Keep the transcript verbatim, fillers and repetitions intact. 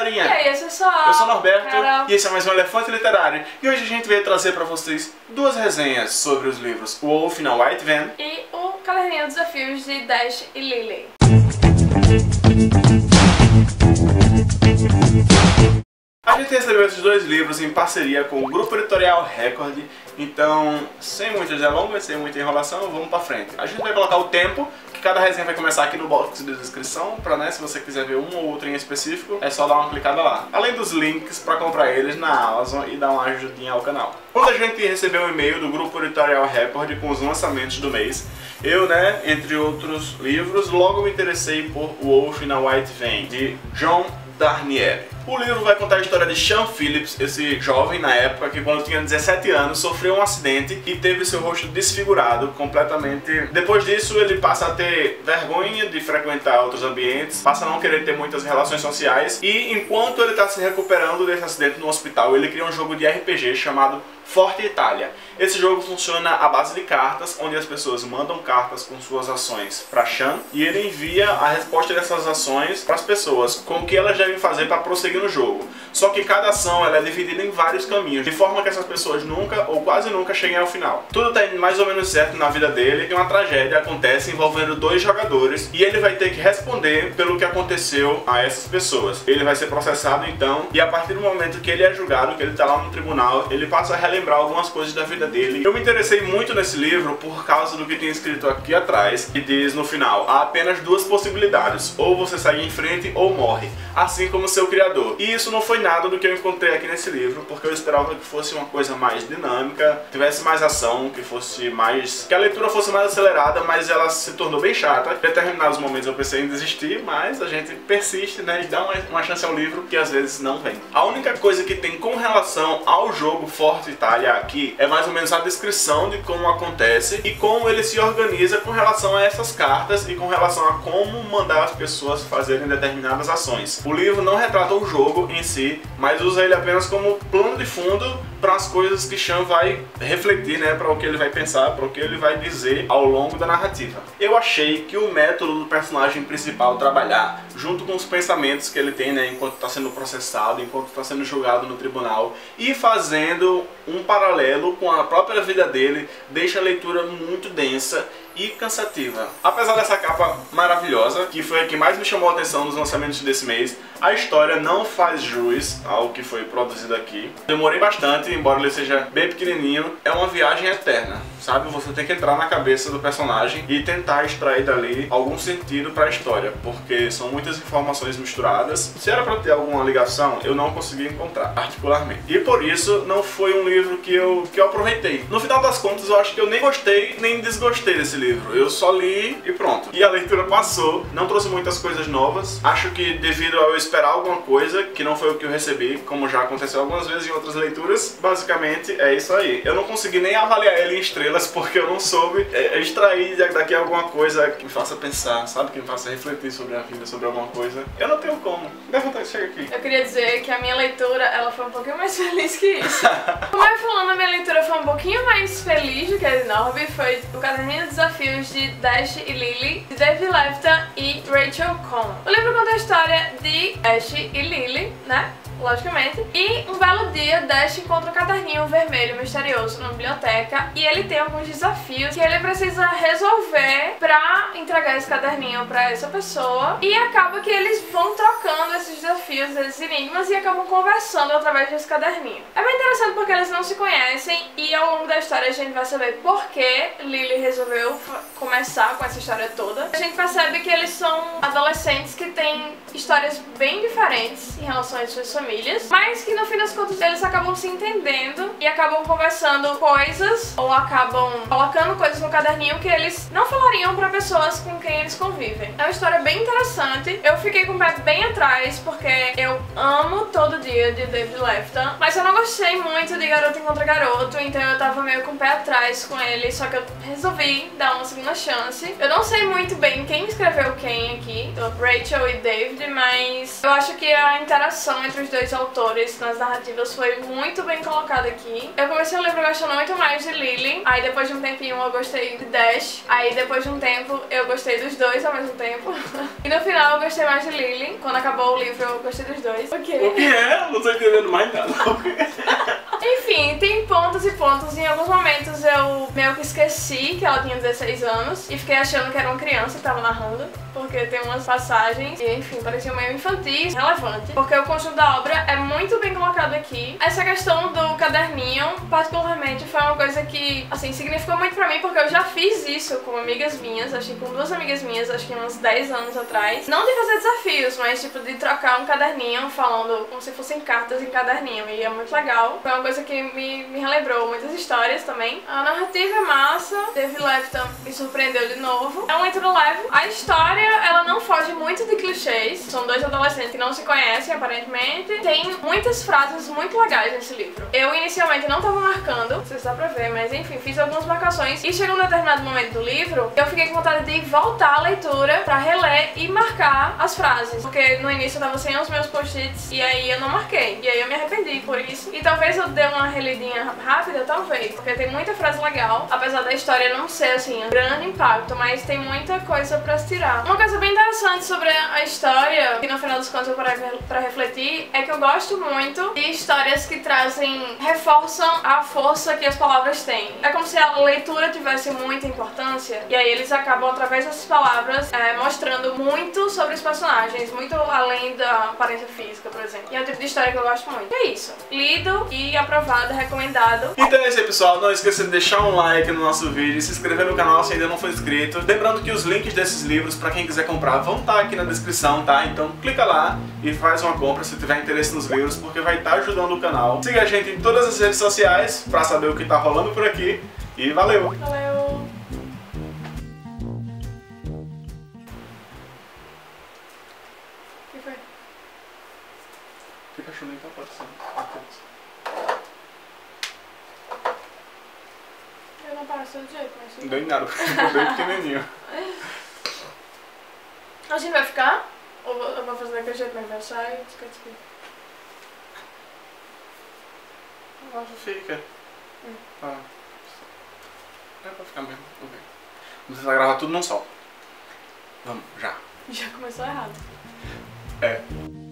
galerinha! E aí, eu sou Eu sou o Norberto Carol. e esse é mais um Elefante Literário. E hoje a gente veio trazer pra vocês duas resenhas sobre os livros O Wolf in a White Van E o Caderninho Desafios de Dash e Lily. A gente recebeu esses dois livros em parceria com o Grupo Editorial Record. Então, sem muitas delongas, sem muita enrolação, vamos pra frente. A gente vai colocar o tempo, que cada resenha vai começar aqui no box de descrição, pra, né, se você quiser ver um ou outro em específico, é só dar uma clicada lá. Além dos links pra comprar eles na Amazon e dar uma ajudinha ao canal. Quando a gente recebeu um e-mail do Grupo Editorial Record com os lançamentos do mês, eu, né, entre outros livros, logo me interessei por O Wolf in a White Van, de John Darnielle. O livro vai contar a história de Sean Phillips, esse jovem na época que, quando tinha dezessete anos, sofreu um acidente e teve seu rosto desfigurado completamente. Depois disso, ele passa a ter vergonha de frequentar outros ambientes, passa a não querer ter muitas relações sociais e, enquanto ele está se recuperando desse acidente no hospital, ele cria um jogo de R P G chamado Forte Itália. Esse jogo funciona à base de cartas, onde as pessoas mandam cartas com suas ações para Sean e ele envia a resposta dessas ações para as pessoas, com o que elas devem fazer para prosseguir no jogo. Só que cada ação ela é dividida em vários caminhos, de forma que essas pessoas nunca ou quase nunca cheguem ao final. Tudo está indo mais ou menos certo na vida dele e uma tragédia acontece envolvendo dois jogadores e ele vai ter que responder pelo que aconteceu a essas pessoas. Ele vai ser processado então e a partir do momento que ele é julgado, que ele está lá no tribunal, ele passa a relembrar algumas coisas da vida dele. Eu me interessei muito nesse livro por causa do que tem escrito aqui atrás, que diz no final: há apenas duas possibilidades, ou você sai em frente ou morre, assim como seu criador. E isso não foi nada do que eu encontrei aqui nesse livro, porque eu esperava que fosse uma coisa mais dinâmica, tivesse mais ação, que fosse mais... que a leitura fosse mais acelerada, mas ela se tornou bem chata. Em determinados momentos eu pensei em desistir, mas a gente persiste, né, e dá uma, uma chance ao livro que às vezes não vem. A única coisa que tem com relação ao jogo Forte Itália aqui é mais ou menos a descrição de como acontece e como ele se organiza com relação a essas cartas e com relação a como mandar as pessoas fazerem determinadas ações. O livro não retrata o jogo em si, mas usa ele apenas como plano de fundo para as coisas que Sean vai refletir, né, para o que ele vai pensar, para o que ele vai dizer ao longo da narrativa. Eu achei que o método do personagem principal trabalhar junto com os pensamentos que ele tem, né, enquanto está sendo processado, enquanto está sendo julgado no tribunal e fazendo um paralelo com a própria vida dele, deixa a leitura muito densa e cansativa. Apesar dessa capa maravilhosa, que foi a que mais me chamou a atenção nos lançamentos desse mês, a história não faz jus ao que foi produzido aqui. Demorei bastante, embora ele seja bem pequenininho. É uma viagem eterna, sabe? Você tem que entrar na cabeça do personagem e tentar extrair dali algum sentido para a história, porque são muitas informações misturadas. Se era para ter alguma ligação, eu não consegui encontrar, particularmente. E por isso, não foi um livro que eu, que eu aproveitei. No final das contas, eu acho que eu nem gostei, nem desgostei desse livro. Eu só li e pronto. E a leitura passou, não trouxe muitas coisas novas. Acho que devido a eu esperar alguma coisa, que não foi o que eu recebi, como já aconteceu algumas vezes em outras leituras, basicamente é isso aí. Eu não consegui nem avaliar ele em estrelas, porque eu não soube é, extrair daqui alguma coisa que me faça pensar, sabe? Que me faça refletir sobre a vida, sobre alguma coisa. Eu não tenho como. Dá vontade de chegar aqui. Eu queria dizer que a minha leitura, ela foi um pouquinho mais feliz que isso. Como eu ia falando, a minha leitura foi um pouquinho mais feliz do que a de Norby. Foi o Caderninho Desafios de Dash e Lily, de David Lefton e Rachel Cohn. O livro conta a história de Dash e Lily, né? Logicamente. E um belo dia, Dash encontra um caderninho vermelho misterioso na biblioteca e ele tem alguns desafios que ele precisa resolver pra entregar esse caderninho pra essa pessoa. E acaba que eles vão trocando esses desafios, esses enigmas, e acabam conversando através desse caderninho. É bem interessante porque eles não se conhecem e ao longo da história a gente vai saber por que Lily resolveu começar com essa história toda. A gente percebe que eles são adolescentes que têm histórias bem diferentes em relação às suas famílias, mas que no fim das contas eles acabam se entendendo e acabam conversando coisas ou acabam colocando coisas no caderninho que eles não falariam para pessoas com quem eles convivem. É uma história bem interessante. Eu fiquei com o pé bem atrás porque eu amo Todo Dia de David Lefton, mas eu não gostei muito de Garota Encontra Garoto, então eu tava meio com o pé atrás com ele, só que eu resolvi dar uma segunda chance. Eu não sei muito bem quem escreveu quem aqui, Rachel e David, mas eu acho que a interação entre os dois autores nas narrativas foi muito bem colocado aqui. Eu comecei o livro gostando muito mais de Lily, aí depois de um tempinho eu gostei de Dash, aí depois de um tempo eu gostei dos dois ao mesmo tempo. E no final eu gostei mais de Lily. Quando acabou o livro eu gostei dos dois. O quê? O que é? Não tô entendendo mais nada. Enfim, tem pontos e pontos. Em alguns momentos eu meio que esqueci que ela tinha dezesseis anos e fiquei achando que era uma criança que tava narrando, porque tem umas passagens e, enfim, pareciam meio infantis, relevante, porque o conjunto da obra é muito bem colocado aqui. Essa questão do caderninho, particularmente, foi uma coisa que, assim, significou muito pra mim, porque eu já fiz isso com amigas minhas, acho que com duas amigas minhas, acho que uns dez anos atrás. Não de fazer desafios, mas, tipo, de trocar um caderninho falando como se fossem cartas em caderninho, e é muito legal. Foi uma coisa que me, me relembrou muitas histórias também. A narrativa é massa, David Lefton me surpreendeu de novo. É um leitura leve. A história, ela não foge muito de clichês. São dois adolescentes que não se conhecem, aparentemente. Tem muitas frases muito legais nesse livro. Eu inicialmente não tava marcando, não sei se dá pra ver, mas enfim, fiz algumas marcações. E chegou um determinado momento do livro, eu fiquei com vontade de voltar à leitura pra reler e marcar as frases. Porque no início eu tava sem os meus post-its e aí eu não marquei. E aí eu me arrependi por isso. E talvez eu dê uma relidinha rápida, talvez. Porque tem muita frase legal. Apesar da história não ser, assim, um grande impacto, mas tem muita coisa pra se tirar. Uma coisa bem interessante sobre a história, que no final dos contos eu parei pra refletir, é que eu gosto muito de histórias que trazem, reforçam a força que as palavras têm. É como se a leitura tivesse muita importância, e aí eles acabam, através dessas palavras, é, mostrando muito sobre os personagens, muito além da aparência física, por exemplo. E é o tipo de história que eu gosto muito. E é isso. Lido e aprovado, recomendado. Então é isso aí, pessoal. Não esqueça de deixar um like no nosso vídeo, se inscrever no canal se ainda não for inscrito. Lembrando que os links desses livros, pra quem quiser comprar, vão estar aqui na descrição, tá? Então clica lá e faz uma compra se tiver interesse nos livros, porque vai estar ajudando o canal. Siga a gente em todas as redes sociais pra saber o que tá rolando por aqui. E valeu! Valeu! O que foi? Que cachorro nem tá aparecendo. Eu não passo de jeito, mas... Não deu em nada, porque ficou bem pequenininho. A gente vai ficar? Ou eu vou fazer daquele jeito mesmo? Vai sair, esquece aqui. Nossa, fica. Hum. Ah. É pra ficar mesmo. Ok. Vamos tentar gravar tudo num só. Vamos, já. Já começou errado. É.